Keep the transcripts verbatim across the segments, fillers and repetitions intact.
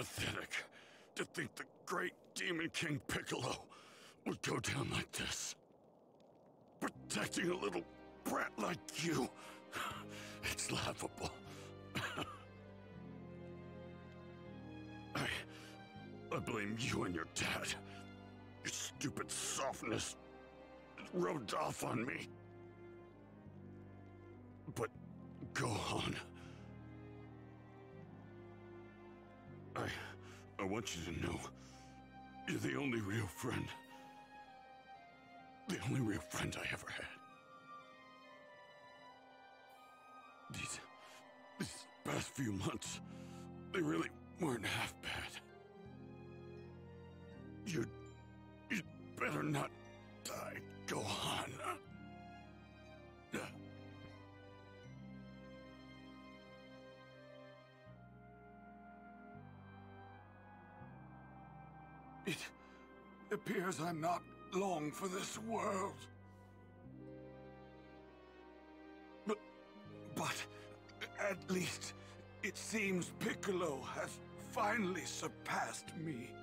pathetic to think the great Demon King Piccolo would go down like this. Protecting a little brat like you. It's laughable. I... I blame you and your dad. Your stupid softness rubbed off on me. But Gohan... I... I want you to know, you're the only real friend. The only real friend I ever had. These... These past few months, they really weren't half bad. You'd... You'd better not die, Gohan. Uh, It appears I'm not long for this world. But, but at least it seems Piccolo has finally surpassed me.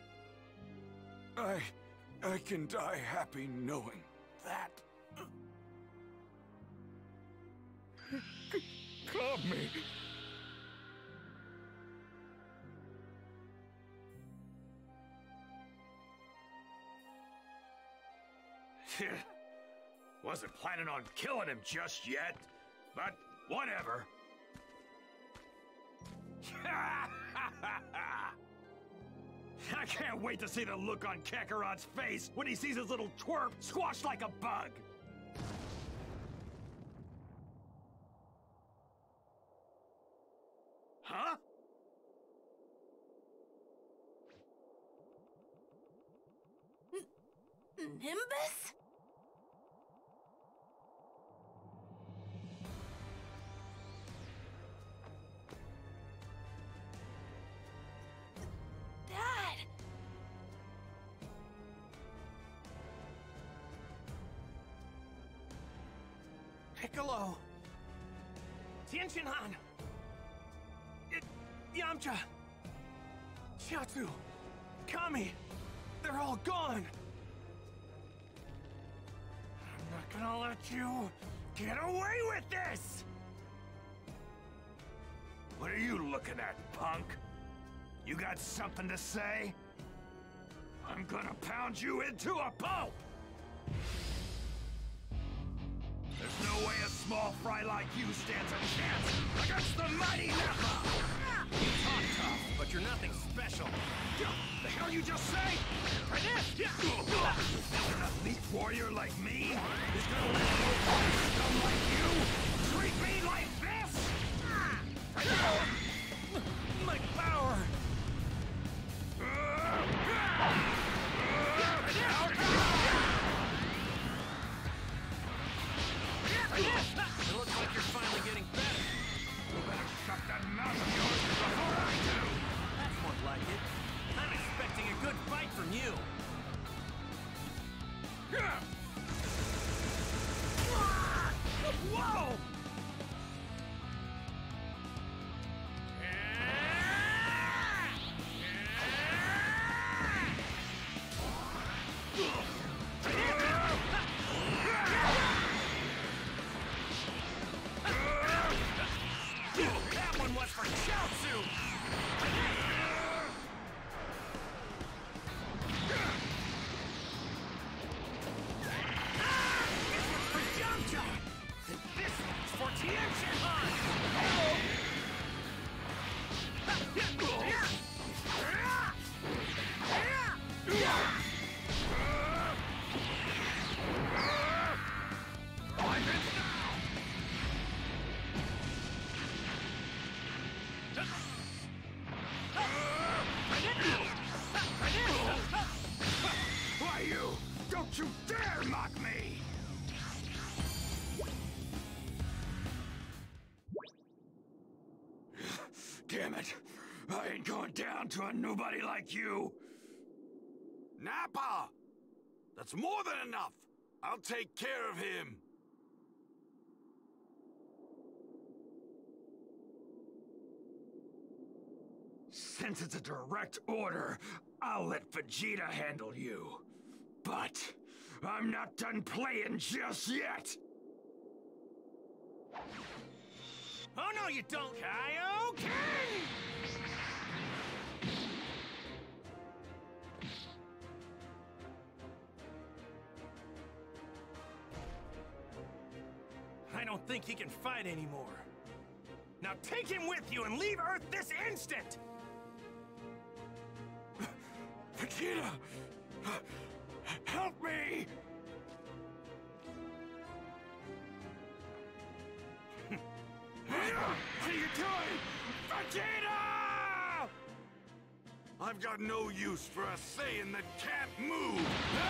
I, I can die happy knowing that. Calm me. Wasn't planning on killing him just yet, but whatever. I can't wait to see the look on Kakarot's face when he sees his little twerp squashed like a bug. Huh? N- Nimbus? Dad! Piccolo! Tien-Shinhan! Y Yamcha! Chiaotzu! Kami! They're all gone! I'm not gonna let you get away with this! What are you looking at, punk? You got something to say? I'm gonna pound you into a pulp! There's no way a small fry like you stands a chance against the mighty Nappa! You talk tough, but you're nothing special. The hell you just say? Try this! An elite warrior like me is gonna let a little scum like you treat me like this? My power! It looks like you're finally getting better. You better shut that mouth of yours before I do! That's more like it. I'm expecting a good fight from you. Whoa! That one was for Chiaotzu! This one's for Yamcha! And this one's for Tien-Shinhan! Why you? Don't you dare mock me! Damn it! I ain't going down to a nobody like you! Nappa! That's more than enough! I'll take care of him! Since it's a direct order, I'll let Vegeta handle you. But I'm not done playing just yet! Oh no you don't, Kaioken! I don't think he can fight anymore. Now take him with you and leave Earth this instant! Vegeta! Help me! What are you doing? Vegeta! I've got no use for a Saiyan that can't move!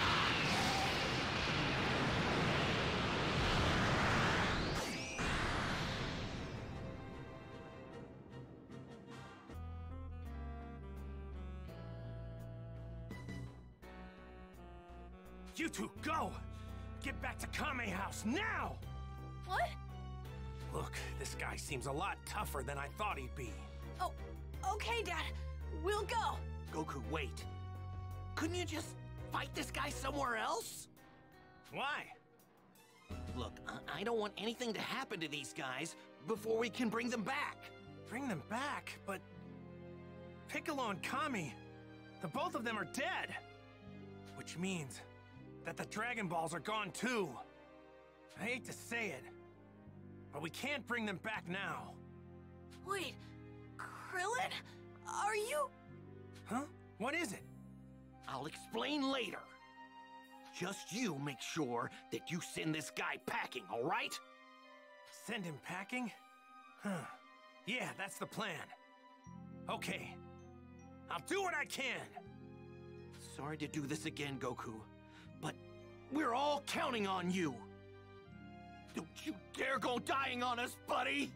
You two, go! Get back to Kame House, now! What? Look, this guy seems a lot tougher than I thought he'd be. Oh, okay, Dad. We'll go. Goku, wait. Couldn't you just fight this guy somewhere else? Why? Look, I, I don't want anything to happen to these guys before we can bring them back. Bring them back? But Piccolo and Kami, the both of them are dead. Which means that the Dragon Balls are gone too. I hate to say it, but we can't bring them back now. Wait, Krillin? Are you... Huh? What is it? I'll explain later. Just you make sure that you send this guy packing, all right? Send him packing? Huh. Yeah, that's the plan. Okay. I'll do what I can. Sorry to do this again, Goku, but we're all counting on you. Don't you dare go dying on us, buddy!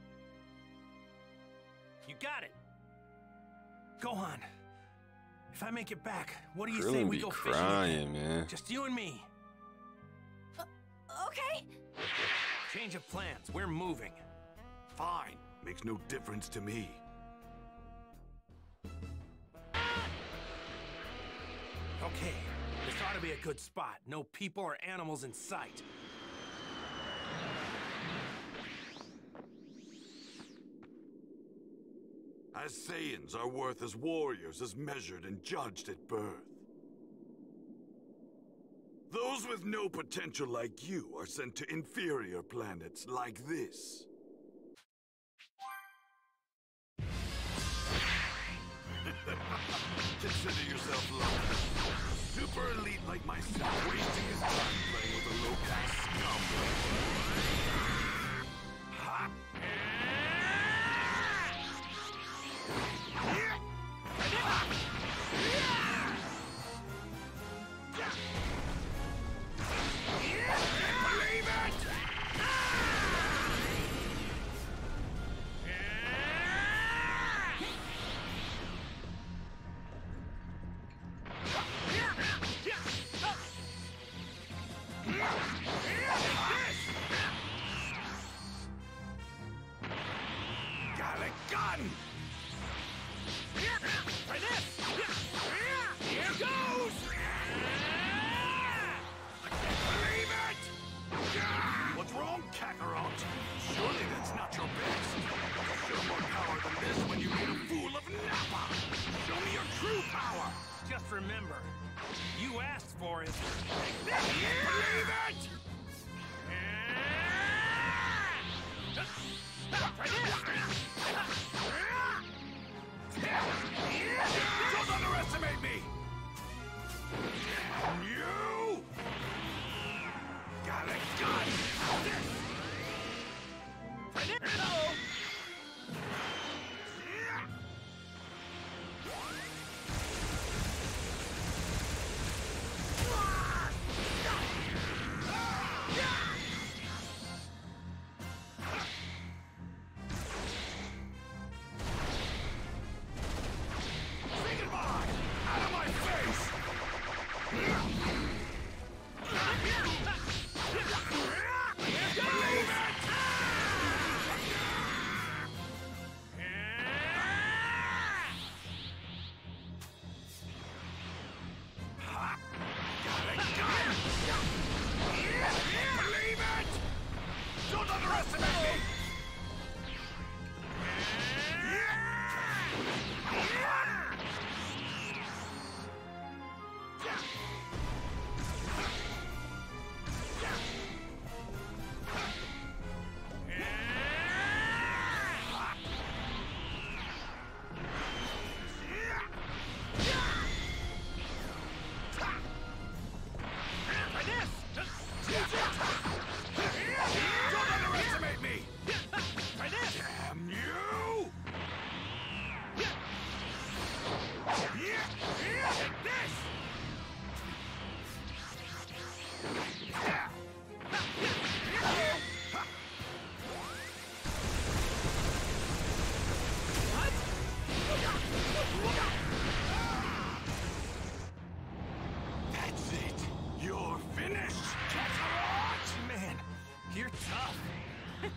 You got it. Go on. If I make it back, what do you Krillin say we be go crying, fishing? man. Just you and me. Uh, okay. Change of plans. We're moving. Fine. Makes no difference to me. Okay. This ought to be a good spot. No people or animals in sight. As Saiyans are worth as warriors as measured and judged at birth. Those with no potential like you are sent to inferior planets like this. Consider yourself lucky. Super elite like myself wasting his time playing with a low-class scum. Ha! Believe it! Got a gun! For this! Here goes! I can't believe it! What's wrong, Kakarot? Surely that's not your best. Show more power than this when you made a fool of Nappa! Show me your true power! Just remember, you asked for it. I can't believe it! For this! Don't underestimate me! You! Got a gun! For this! No!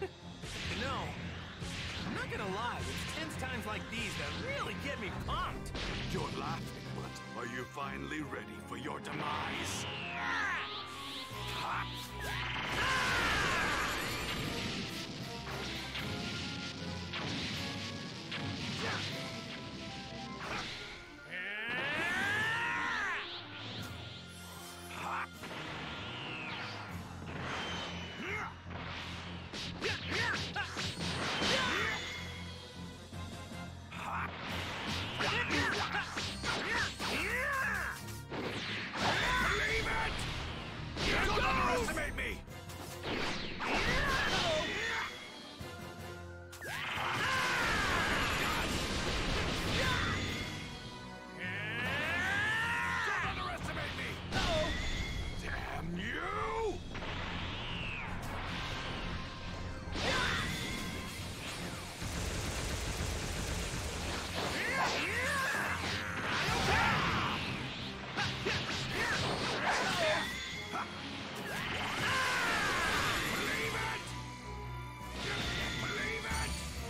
You know, I'm not gonna lie, it's tense times like these that really get me pumped. You're laughing, but are you finally ready for your demise? Underestimate me! Don't underestimate me! Damn you! Believe it! Believe it!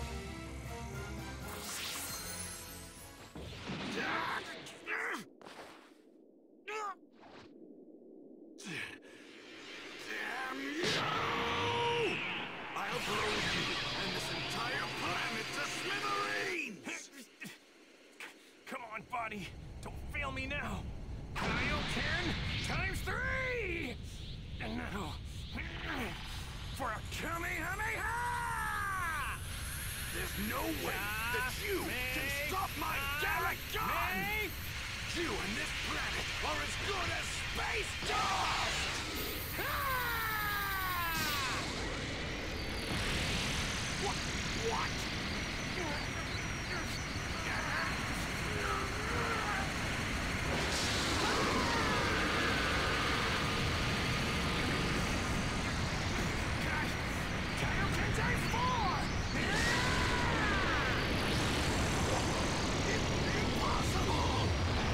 Damn you! I'll blow you and this entire planet to smithereens! Come on, buddy. Don't fail me now. Kaioken times three! And now, for a Kamehameha! There's no way that you can stop my Garrett gun! You and this planet are as good as space dust! What? What? Kaioken times four! Impossible!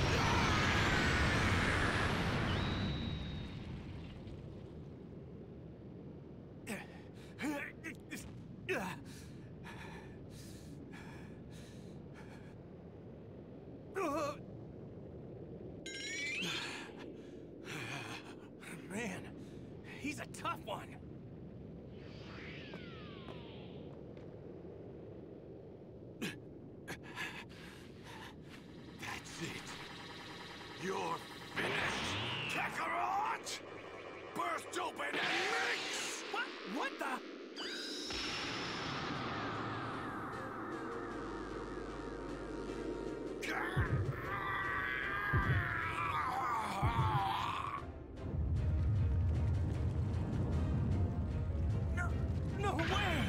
Man, he's a tough one. That's it. You're finished, Kakarot! Burst open and mix! What? What the? No, no way!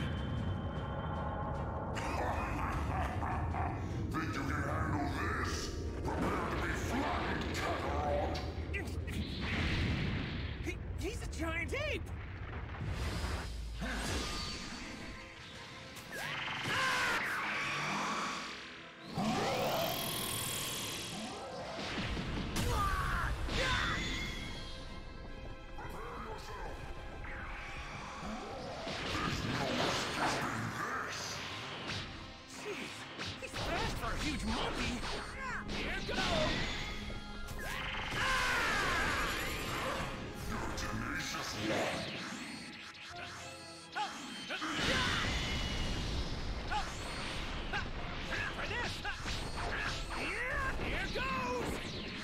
Think you can handle this? Prepare to be flattened, Kakarot! He, he's a giant ape! Jeez, he's fast for a huge monkey! Here goes! You're a tenacious one! For this! Here goes!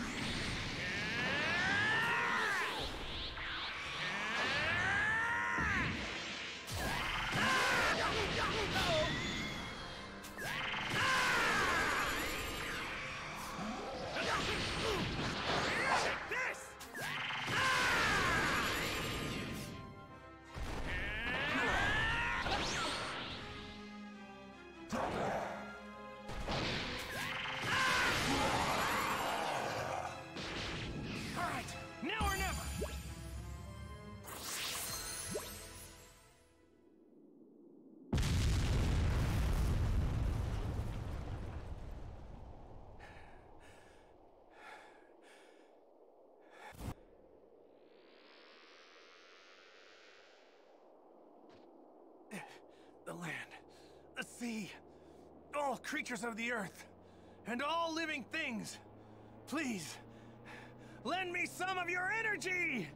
Take this! All right, now or never. sea, all creatures of the earth, and all living things, please, lend me some of your energy!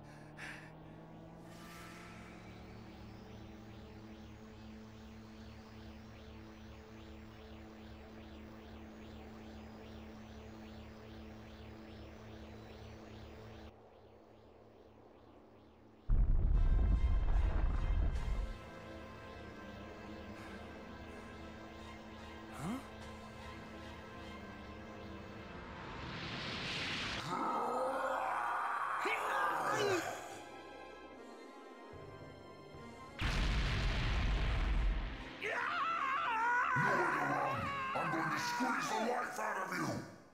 Squeeze the life out of you!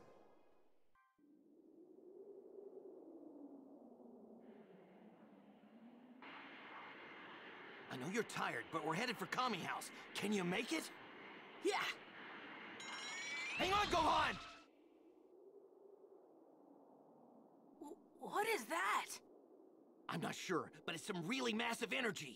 I know you're tired, but we're headed for Kami House. Can you make it? Yeah. Hang on, Gohan! W what is that? I'm not sure, but it's some really massive energy.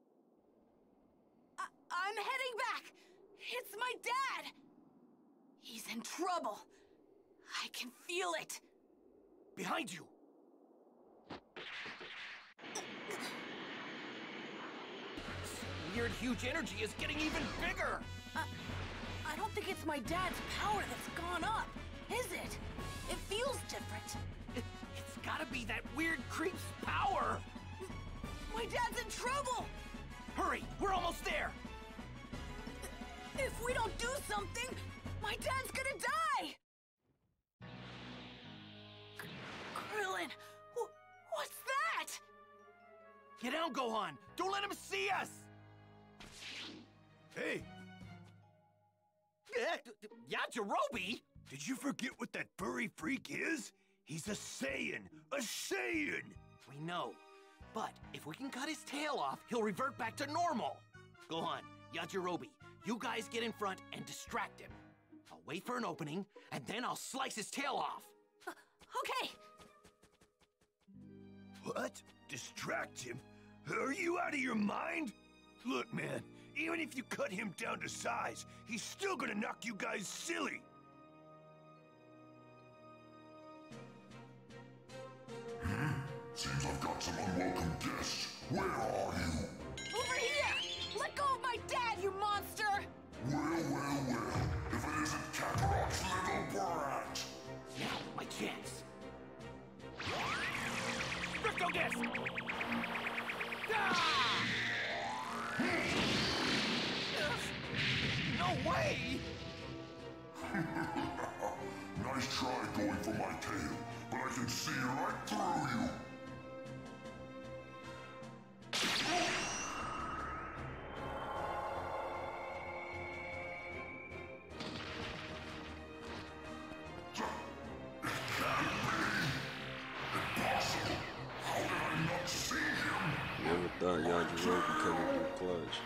I I'm heading back! It's my dad! He's in trouble. I can feel it. Behind you! This weird, huge energy is getting even bigger! I, I don't think it's my dad's power that's gone up, is it? It feels different. It, it's gotta be that weird creep's power! My dad's in trouble! Hurry, we're almost there! If we don't do something, my dad's gonna die! Krillin, wh what's that? Get down, Gohan! Don't let him see us! Hey, Eh, Yajirobe? did you forget what that furry freak is? He's a Saiyan! A Saiyan! We know. But if we can cut his tail off, he'll revert back to normal. Gohan, Yajirobe, you guys get in front and distract him. I'll wait for an opening, and then I'll slice his tail off. Uh, okay. What? Distract him? Are you out of your mind? Look, man, even if you cut him down to size, he's still gonna knock you guys silly. Seems I've got some unwelcome guests. Where are you? Over here! Let go of my dad, you monster! Well, well, well. If it isn't Kakarot's little brat. Now, my chance. Crypto Disc! Ah! No way! Nice try going for my tail, but I can see right through you. Never thought Yajirobe could come in through clutch.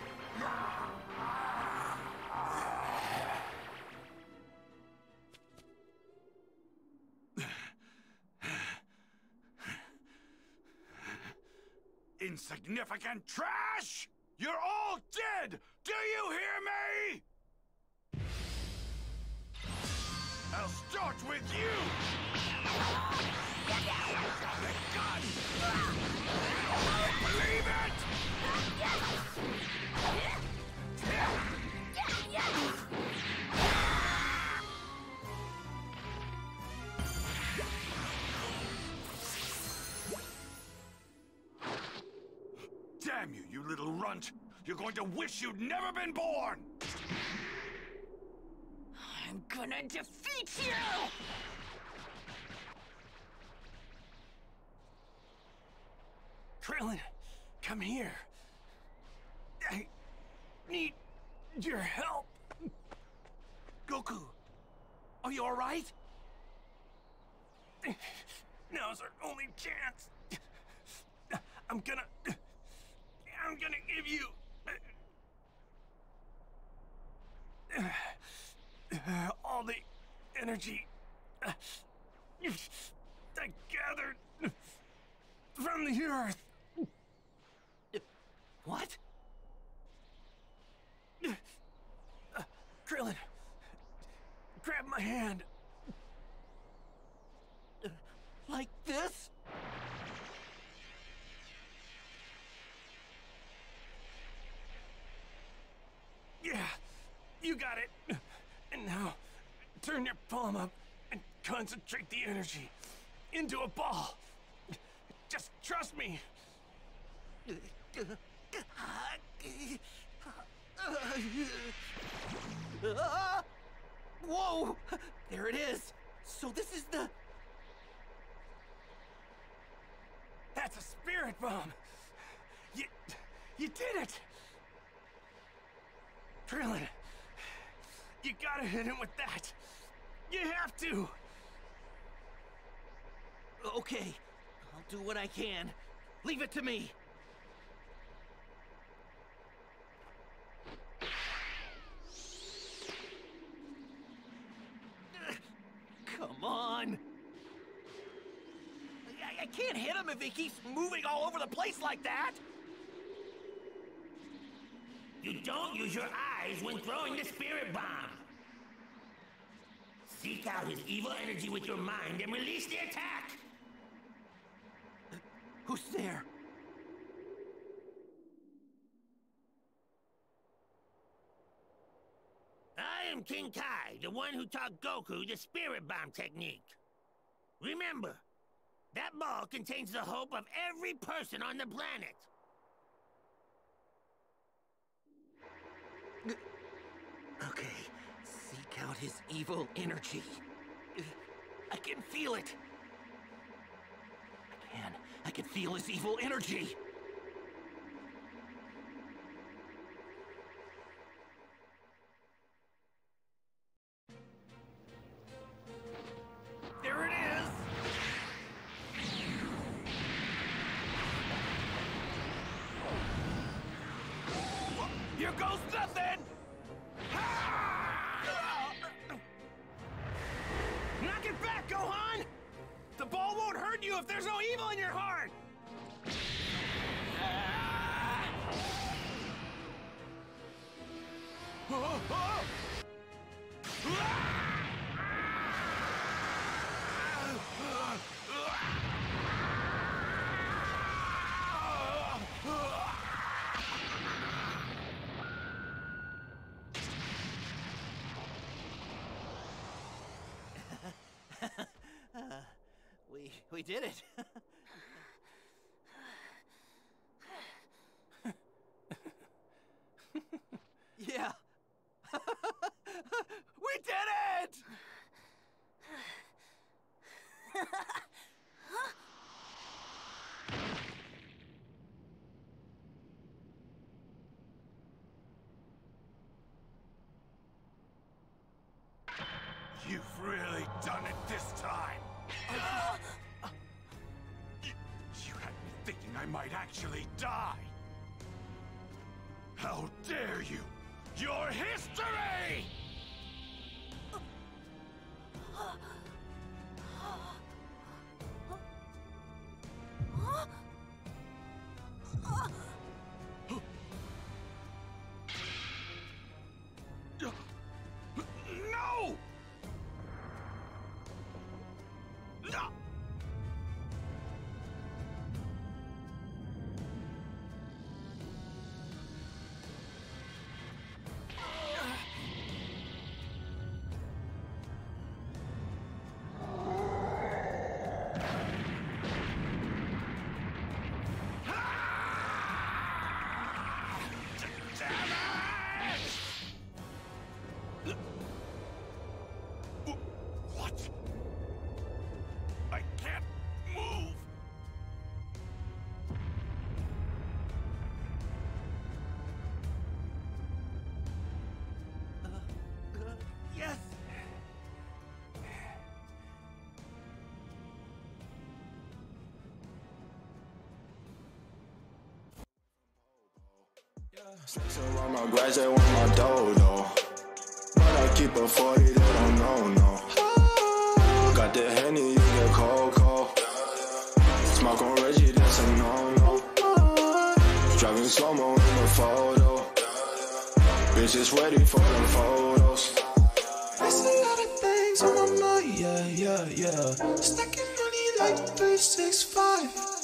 Insignificant trash! You're all dead! Do you hear me? I'll start with you! The gun! I don't believe it! Damn you, you little runt! You're going to wish you'd never been born! I'm gonna defeat you! Krillin, come here. I need your help. Goku, are you all right? Now's our only chance. I'm gonna... I'm gonna give you... all the energy I gathered from the Earth. What? You got it. And now, turn your palm up and concentrate the energy into a ball. Just trust me. Whoa! There it is! So this is the... That's a spirit bomb! You... you did it! Krillin, you gotta hit him with that! You have to! Okay, I'll do what I can. Leave it to me! Come on! I, I can't hit him if he keeps moving all over the place like that! You don't use your eyes when throwing the spirit bomb. Seek out his evil energy with your mind and release the attack! Who's there? I am King Kai, the one who taught Goku the spirit bomb technique. Remember, that ball contains the hope of every person on the planet. Okay, seek out his evil energy. I can feel it. I can. I can feel his evil energy. There it is! Here goes nothing! Knock it back, Gohan! The ball won't hurt you if there's no evil in your heart! Oh, oh. uh, we we did it. Yeah. We did it! You've really done it this time. You, you had me thinking I might actually die. How dare you! Your history! No! No! What? I can't move. Uh, uh, yes! Snakes around my grass, they want my dodo. But I keep a forty, they don't know, no. Got the Henny, you get Coco. Smoke on Reggie, that's a no-no. Driving slow-mo in the photo. Bitches ready for the photos. I see a lot of things on my mind, yeah, yeah, yeah. Stacking money like three six five.